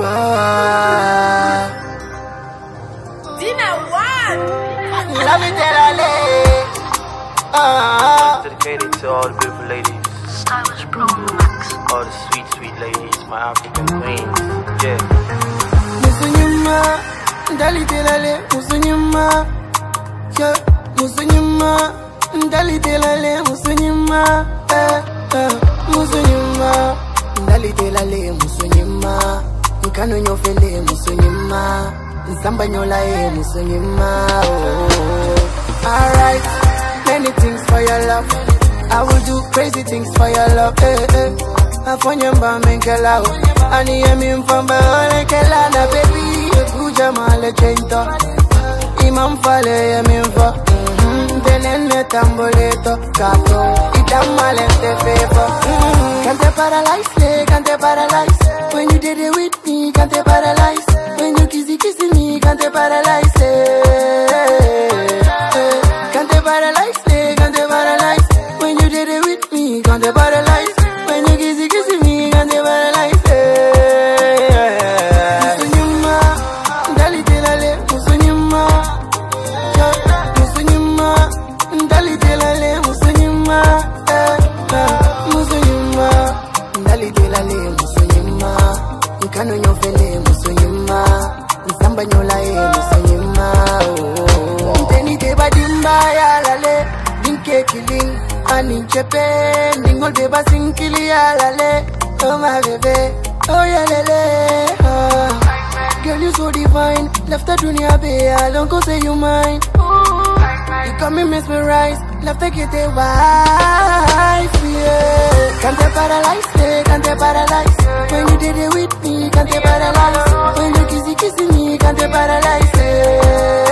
Dina what? Love it, Delale. Dedicated to all the beautiful ladies, Stylish Pro Max. all the sweet, sweet ladies, my African queens. Yeah. Musunyuma, Dali Delale, Musunyuma. Yeah, Musunyuma, Dali Delale, Musunyuma. Musunyuma, Dali Delale, Musunyuma. Nkano nyofele, Musunyuma. Nsamba nyolae, Musunyuma. Alright, many things for your love. I will do crazy things for your love. Afonyamba menkela, ani yemi mfamba olekela na baby. Kuja male chento, imam fale yemi mfa. Denene tamboleto, kato, itamale te fevo. Can't paralyze, can't paralyze. When you did it with me, can't paralyze. When you kissy me, can't paralyze. Can't paralyze, can't paralyze. When you did it with me, can't paralyze. When you kissy me, can't paralyze. Musunyuma, Dali Delale, Musunyuma. Musunyuma, Dali Delale, Musunyuma. Musunyuma, Dali Delale, Musunyuma. Nkano nyofele, Musunyuma. Nsamba nyolae, Musunyuma. Nteni te badimba ya lale, dinke killing, ani chepe, ningol beba sinkili ya lale. Oh my baby, oh yeah lele. Girl you so divine, left the dunya be, don't go say you mine. You got me mesmerized, left the get a wife, yeah. Can't paralyze, can't paralyze. When you did it with me, can't paralyze. When you kissy me, can't paralyze.